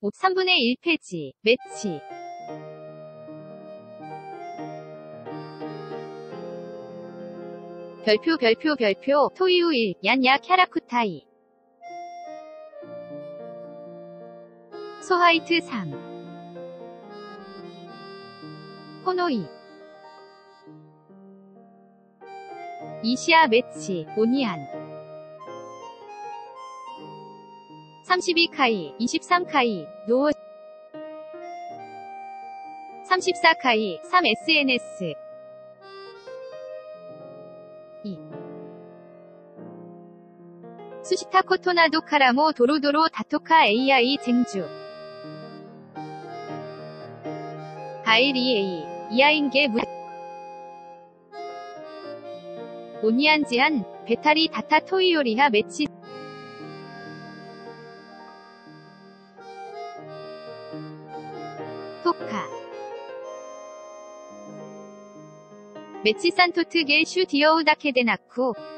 3분의 1 폐지, 매치. 별표, 토이우 1, 얀야 캬라쿠타이. 소하이트 3. 호노이. 이시아 매치, 오니안. 32카이, 23카이, 노어. 34카이, 3SNS. 2. 수시타 코토나도 카라모 도로도로 다토카 AI 쟁주. 가일 EA, 이하인게 무. 오니안 지한, 배타리 다타 토이요리하 매치. 토카. 매치 산토트 게 슈 디어우다케데나쿠.